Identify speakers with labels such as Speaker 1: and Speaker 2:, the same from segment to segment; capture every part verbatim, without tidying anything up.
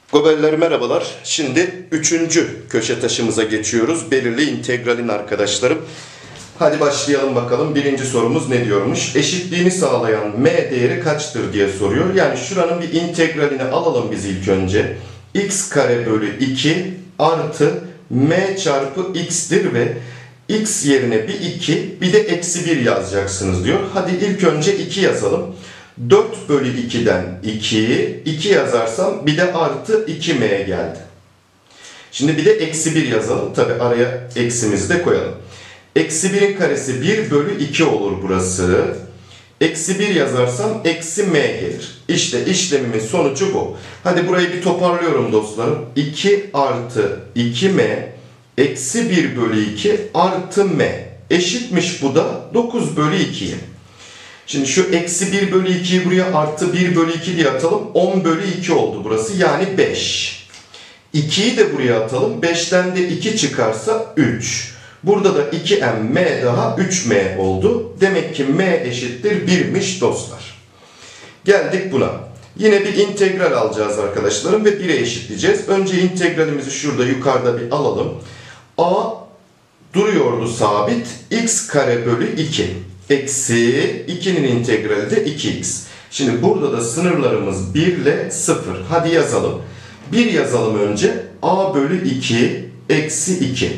Speaker 1: Gobeller merhabalar. Şimdi üçüncü köşe taşımıza geçiyoruz. Belirli integralin arkadaşlarım. Hadi başlayalım bakalım. Birinci sorumuz ne diyormuş? Eşitliğini sağlayan m değeri kaçtır diye soruyor. Yani şuranın bir integralini alalım biz ilk önce. X kare bölü iki artı m çarpı x'tir ve x yerine bir iki bir de eksi bir yazacaksınız diyor. Hadi ilk önce iki yazalım. dört bölü ikiden ikiyi iki yazarsam bir de artı iki m geldi. Şimdi bir de eksi bir yazalım. Tabi araya eksimizi de koyalım. Eksi birin karesi bir bölü iki olur burası. Eksi bir yazarsam eksi m gelir. İşte işlemimin sonucu bu. Hadi burayı bir toparlıyorum dostlarım. iki artı iki m eksi bir bölü iki artı m eşitmiş bu da dokuz bölü ikiye. Şimdi şu eksi bir bölü ikiyi buraya artı bir bölü iki diye atalım. on bölü iki oldu burası. Yani beş. ikiyi de buraya atalım. beşten de iki çıkarsa üç. Burada da iki m, m daha üç m oldu. Demek ki m eşittir birmiş dostlar. Geldik buna. Yine bir integral alacağız arkadaşlarım ve bire eşitleyeceğiz. Önce integralimizi şurada yukarıda bir alalım. A duruyordu sabit. X kare bölü iki. Eksi ikinin integrali de iki x. Şimdi burada da sınırlarımız bir ile sıfır. Hadi yazalım. bir yazalım önce. A bölü iki eksi iki.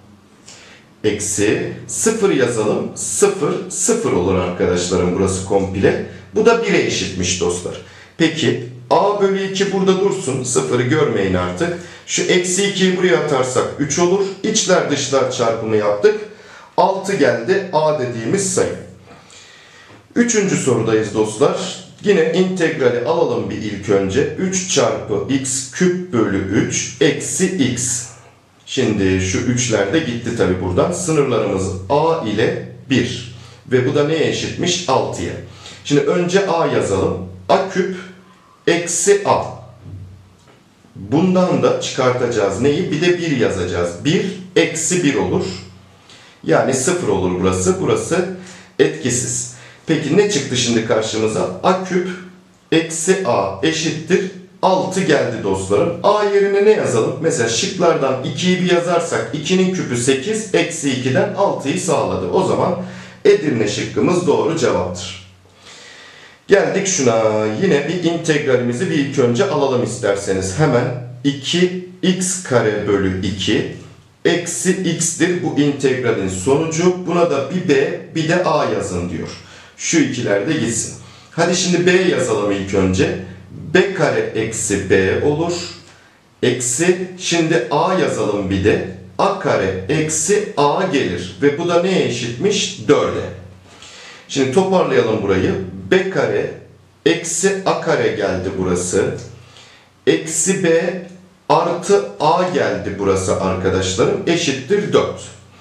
Speaker 1: Eksi sıfır yazalım. sıfır, sıfır olur arkadaşlarım burası komple. Bu da bire eşitmiş dostlar. Peki A bölü iki burada dursun. sıfırı görmeyin artık. Şu eksi ikiyi buraya atarsak üç olur. İçler dışlar çarpımı yaptık. altı geldi A dediğimiz sayı. Üçüncü sorudayız dostlar. Yine integrali alalım bir ilk önce. üç çarpı x küp bölü üç eksi x. Şimdi şu üçler de gitti tabi buradan. Sınırlarımız a ile bir. Ve bu da neye eşitmiş? altıya. Şimdi önce a yazalım. A küp eksi a. Bundan da çıkartacağız neyi? Bir de bir yazacağız. bir eksi bir olur. Yani sıfır olur burası. Burası etkisiz. Peki ne çıktı şimdi karşımıza? A küp eksi a eşittir altı geldi dostlarım. A yerine ne yazalım? Mesela şıklardan ikiyi bir yazarsak ikinin küpü sekiz, eksi ikiden altıyı sağladı. O zaman Edirne şıkkımız doğru cevaptır. Geldik şuna. Yine bir integralimizi bir ilk önce alalım isterseniz. Hemen iki x kare bölü iki eksi x'tir bu integralin sonucu. Buna da bir b bir de a yazın diyor. Şu ikiler de gitsin. Hadi şimdi b yazalım ilk önce. B kare eksi b olur. Eksi şimdi a yazalım bir de. A kare eksi a gelir. Ve bu da neye eşitmiş? dörde. Şimdi toparlayalım burayı. B kare eksi a kare geldi burası. Eksi b artı a geldi burası arkadaşlarım. Eşittir dört.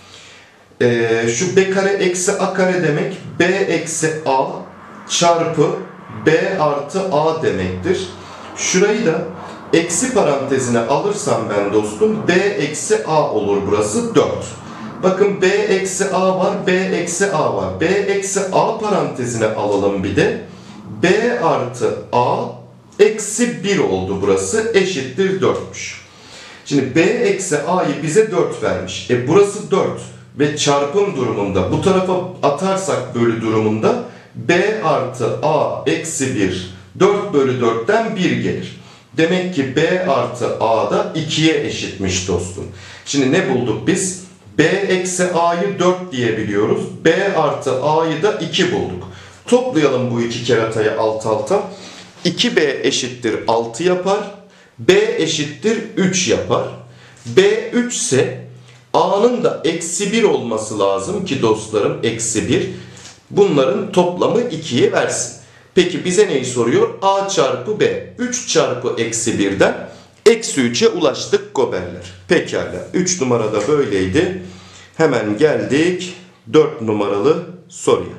Speaker 1: Ee, şu b kare eksi a kare demek b eksi a çarpı b artı a demektir. Şurayı da eksi parantezine alırsam ben dostum b eksi a olur burası dört. Bakın b eksi a var, b eksi a var. B eksi a parantezine alalım bir de. B artı a eksi bir oldu burası. Eşittir dörtmüş. Şimdi b eksi a'yı bize dört vermiş. E burası dört. Ve çarpım durumunda bu tarafa atarsak bölü durumunda b artı a eksi bir. dört bölü dörtten bir gelir. Demek ki b artı a da ikiye eşitmiş dostum. Şimdi ne bulduk biz? B eksi a'yı dört diyebiliyoruz. B artı a'yı da iki bulduk. Toplayalım bu iki keratayı alt alta. iki b eşittir altı yapar. B eşittir üç yapar. B üç ise a'nın da eksi bir olması lazım ki dostlarım eksi bir. Bunların toplamı ikiye versin. Peki bize neyi soruyor? A çarpı b. üç çarpı eksi birden eksi üçe ulaştık goberler. Pekala. üç numarada böyleydi. Hemen geldik dört numaralı soruya.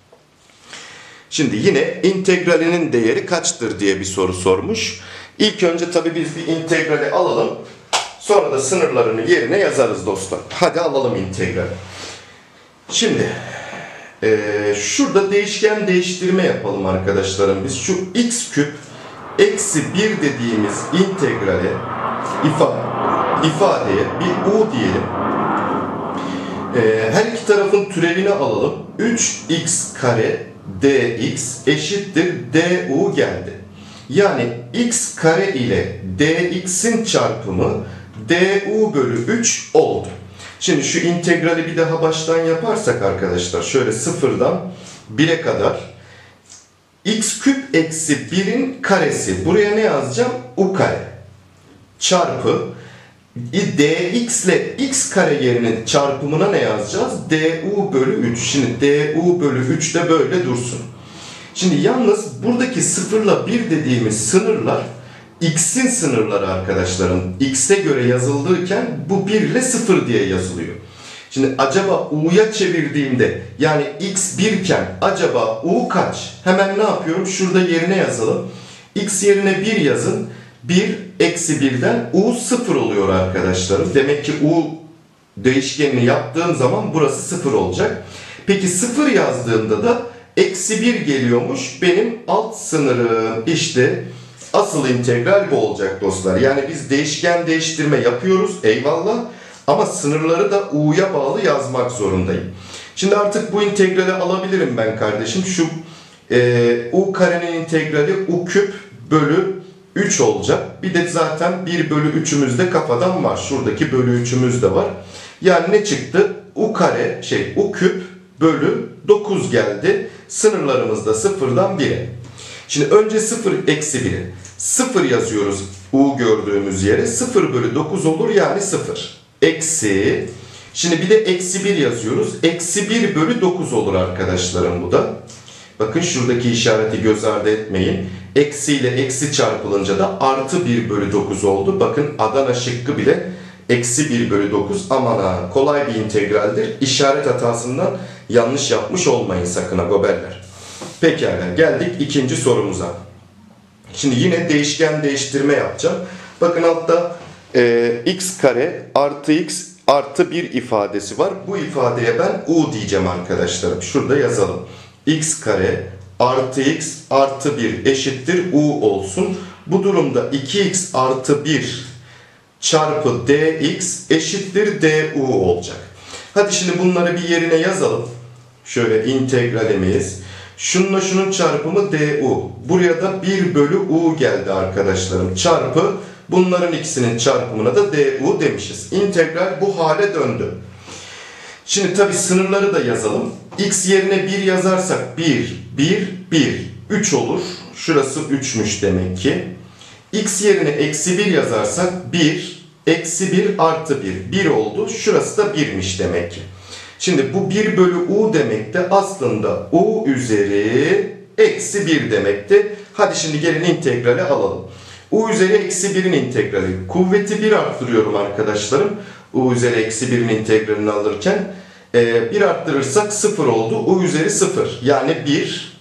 Speaker 1: Şimdi yine integralinin değeri kaçtır diye bir soru sormuş. İlk önce tabii biz bir integrali alalım. Sonra da sınırlarını yerine yazarız dostlar. Hadi alalım integrali. Şimdi Ee, şurada değişken değiştirme yapalım arkadaşlarım. Biz şu x küp eksi bir dediğimiz integrale ifa, ifadeye bir u diyelim. Ee, her iki tarafın türevini alalım. üç x kare dx eşittir du geldi. Yani x kare ile dx'in çarpımı du bölü üç oldu. Şimdi şu integrali bir daha baştan yaparsak arkadaşlar, şöyle sıfırdan bire kadar x küp eksi birin karesi, buraya ne yazacağım? U kare çarpı dx ile x kare yerinin çarpımına ne yazacağız? Du bölü üç. Şimdi du bölü üç de böyle dursun. Şimdi yalnız buradaki sıfırla bir dediğimiz sınırlar x'in sınırları arkadaşlarım. X'e göre yazıldığıken bu bir ile sıfır diye yazılıyor. Şimdi acaba u'ya çevirdiğimde, yani x bir iken acaba u kaç? Hemen ne yapıyorum? Şurada yerine yazalım. X yerine bir yazın. bir eksi birden u sıfır oluyor arkadaşlarım. Demek ki u değişkenini yaptığım zaman burası sıfır olacak. Peki sıfır yazdığımda da eksi bir geliyormuş benim alt sınırım. İşte asıl integral bu olacak dostlar. Yani biz değişken değiştirme yapıyoruz, eyvallah. Ama sınırları da u'ya bağlı yazmak zorundayım. Şimdi artık bu integrali alabilirim ben kardeşim. Şu e, u karenin integrali u küp bölü üç olacak. Bir de zaten bir bölü üçümüz de kafadan var. Şuradaki bölü üçümüz de var. Yani ne çıktı? U kare, şey u küp bölü dokuz geldi. Sınırlarımız da sıfırdan bire. Şimdi önce sıfır eksi biri. sıfır yazıyoruz u gördüğümüz yere. sıfır bölü dokuz olur, yani sıfır. Eksi. Şimdi bir de eksi bir yazıyoruz. Eksi bir bölü dokuz olur arkadaşlarım bu da. Bakın şuradaki işareti göz ardı etmeyin. Eksi ile eksi çarpılınca da artı bir bölü dokuz oldu. Bakın Adana şıkkı bile eksi bir bölü dokuz. Aman ha, kolay bir integraldir. İşaret hatasından yanlış yapmış olmayın sakın ha goberler. Pekala, geldik ikinci sorumuza. Şimdi yine değişken değiştirme yapacağım. Bakın altta e, x kare artı x artı bir ifadesi var. Bu ifadeye ben u diyeceğim arkadaşlarım. Şurada yazalım. X kare artı x artı bir eşittir u olsun. Bu durumda iki x artı bir çarpı dx eşittir du olacak. Hadi şimdi bunları bir yerine yazalım. Şöyle integralimiz. Şununla şunun çarpımı du. Buraya da bir bölü u geldi arkadaşlarım. Çarpı bunların ikisinin çarpımına da du demişiz. İntegral bu hale döndü. Şimdi tabi sınırları da yazalım. X yerine bir yazarsak bir, bir, bir, üç olur. Şurası üçmüş demek ki. X yerine eksi bir yazarsak bir, eksi bir artı bir, bir oldu. Şurası da birmiş demek ki. Şimdi bu bir bölü u demek de aslında u üzeri eksi bir demekti. Hadi şimdi gelin integrali alalım. U üzeri eksi birin integrali. Kuvveti bir arttırıyorum arkadaşlarım. U üzeri eksi birin integralini alırken. E, bir arttırırsak sıfır oldu. U üzeri sıfır. Yani bir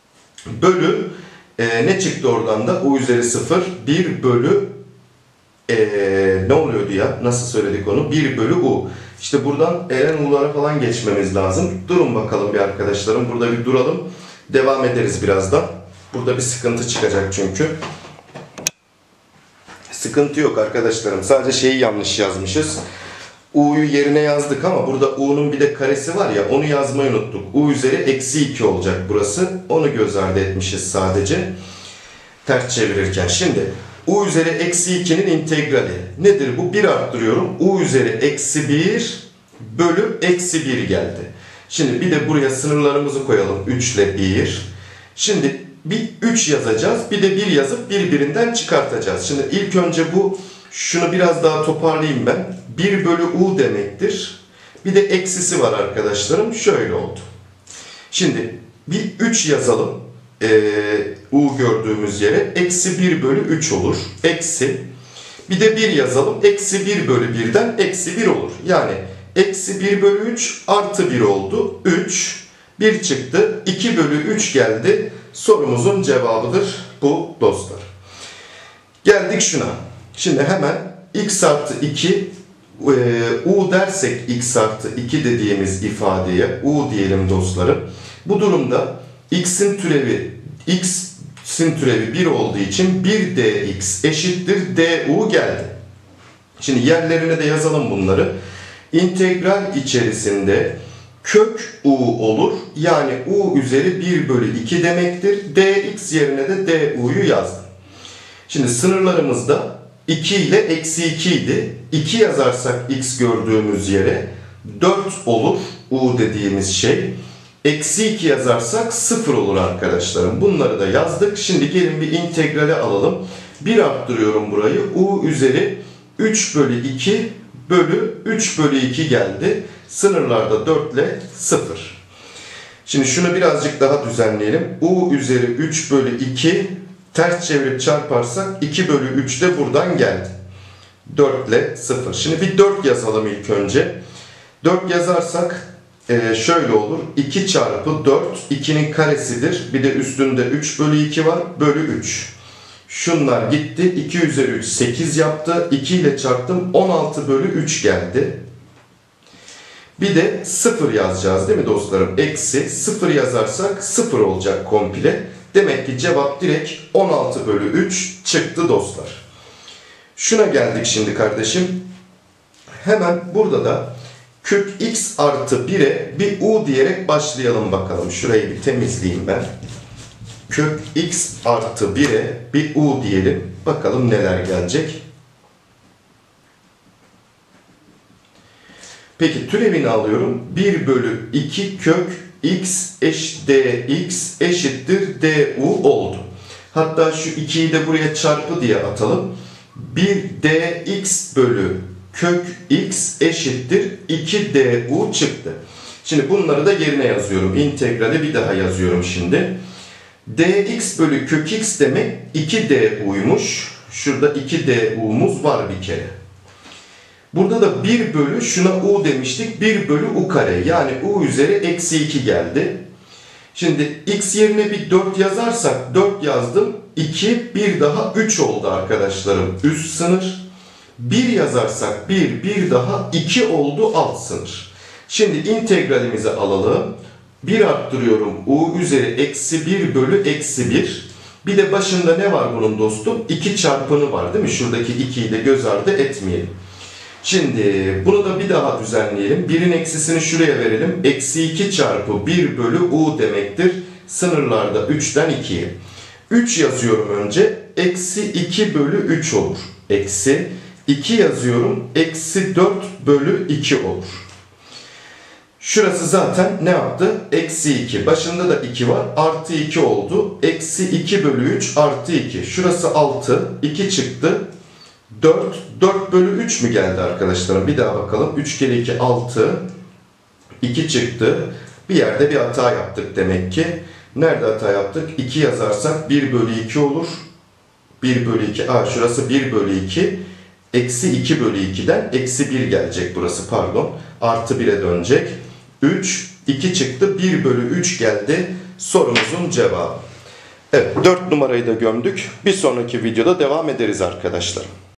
Speaker 1: bölü e, ne çıktı oradan da? U üzeri sıfır. bir bölü e, ne oluyordu ya? Nasıl söyledik onu? bir bölü u. İşte buradan ln u'lara falan geçmemiz lazım. Durun bakalım bir arkadaşlarım. Burada bir duralım. Devam ederiz birazdan. Burada bir sıkıntı çıkacak çünkü. Sıkıntı yok arkadaşlarım. Sadece şeyi yanlış yazmışız. U'yu yerine yazdık ama burada u'nun bir de karesi var ya, onu yazmayı unuttuk. U üzeri eksi iki olacak burası. Onu göz ardı etmişiz sadece. Ters çevirirken. Şimdi u üzeri eksi ikinin integrali. Nedir bu? bir arttırıyorum. U üzeri eksi bir bölü eksi bir geldi. Şimdi bir de buraya sınırlarımızı koyalım. üç ile bir. Şimdi bir üç yazacağız. Bir de bir yazıp birbirinden çıkartacağız. Şimdi ilk önce bu, şunu biraz daha toparlayayım ben. bir bölü u demektir. Bir de eksisi var arkadaşlarım. Şöyle oldu. Şimdi bir üç yazalım. Ee, u gördüğümüz yere. Eksi bir bölü üç olur. Eksi. Bir de bir yazalım. Eksi bir bölü birden eksi bir olur. Yani eksi bir bölü üç artı bir oldu. üç. bir çıktı. iki bölü üç geldi. Sorumuzun cevabıdır bu dostlar. Geldik şuna. Şimdi hemen x artı iki e, u dersek x artı iki dediğimiz ifadeye u diyelim dostlarım. Bu durumda x'in türevi x sin türevi bir olduğu için bir dx eşittir du geldi. Şimdi yerlerine de yazalım bunları. İntegral içerisinde kök u olur. Yani u üzeri bir bölü iki demektir. Dx yerine de du'yu yazdım. Şimdi sınırlarımızda iki ile eksi iki idi. iki yazarsak x gördüğümüz yere dört olur u dediğimiz şey. Eksi iki yazarsak sıfır olur arkadaşlarım. Bunları da yazdık. Şimdi gelin bir integrale alalım. bir arttırıyorum burayı. U üzeri üç bölü iki bölü üç bölü iki geldi. Sınırlarda dört ile sıfır. Şimdi şunu birazcık daha düzenleyelim. U üzeri üç bölü iki ters çevirip çarparsak iki bölü üç de buradan geldi. dört ile sıfır. Şimdi bir dört yazalım ilk önce. dört yazarsak Ee, şöyle olur. iki çarpı dört ikinin karesidir. Bir de üstünde üç bölü iki var. Bölü üç. Şunlar gitti. iki üzeri üç sekiz yaptı. iki ile çarptım. on altı bölü üç geldi. Bir de sıfır yazacağız değil mi dostlarım? Eksi sıfır yazarsak sıfır olacak komple. Demek ki cevap direkt on altı bölü üç çıktı dostlar. Şuna geldik şimdi kardeşim. Hemen burada da kök x artı bire bir u diyerek başlayalım bakalım. Şurayı bir temizleyeyim ben. Kök x artı bire bir u diyelim. Bakalım neler gelecek. Peki türevini alıyorum. bir bölü iki kök x eş dx eşittir du oldu. Hatta şu ikiyi de buraya çarpı diye atalım. bir dx bölü kök x eşittir iki du çıktı. Şimdi bunları da yerine yazıyorum. İntegrali bir daha yazıyorum şimdi. Dx bölü kök x demek iki du'ymuş. Şurada iki du'muz var bir kere. Burada da bir bölü şuna u demiştik. bir bölü u kare. Yani u üzeri eksi iki geldi. Şimdi x yerine bir dört yazarsak dört yazdım. iki bir daha üç oldu arkadaşlarım. Üst sınır. bir yazarsak bir, bir daha iki oldu alt sınır. Şimdi integralimizi alalım. bir arttırıyorum. U üzeri eksi bir bölü eksi bir. Bir de başında ne var bunun dostum? iki çarpını var değil mi? Şuradaki ikiyi de göz ardı etmeyelim. Şimdi bunu da bir daha düzenleyelim. birin eksisini şuraya verelim. Eksi iki çarpı bir bölü u demektir. Sınırlarda üçten ikiye. üç yazıyorum önce. Eksi iki bölü üç olur. Eksi iki yazıyorum. Eksi dört bölü iki olur. Şurası zaten ne yaptı? Eksi iki. Başında da iki var. Artı iki oldu. Eksi iki bölü üç artı iki. Şurası altı. iki çıktı. dört. dört bölü üç mü geldi arkadaşlarım? Bir daha bakalım. üç kere iki altı. iki çıktı. Bir yerde bir hata yaptık demek ki. Nerede hata yaptık? iki yazarsak bir bölü iki olur. bir bölü iki. Aa, şurası bir bölü iki. Eksi iki bölü ikiden eksi bir gelecek burası, pardon. Artı bire dönecek. üç, iki çıktı. bir bölü üç geldi. Sorumuzun cevabı. Evet, dört numarayı da gömdük. Bir sonraki videoda devam ederiz arkadaşlar.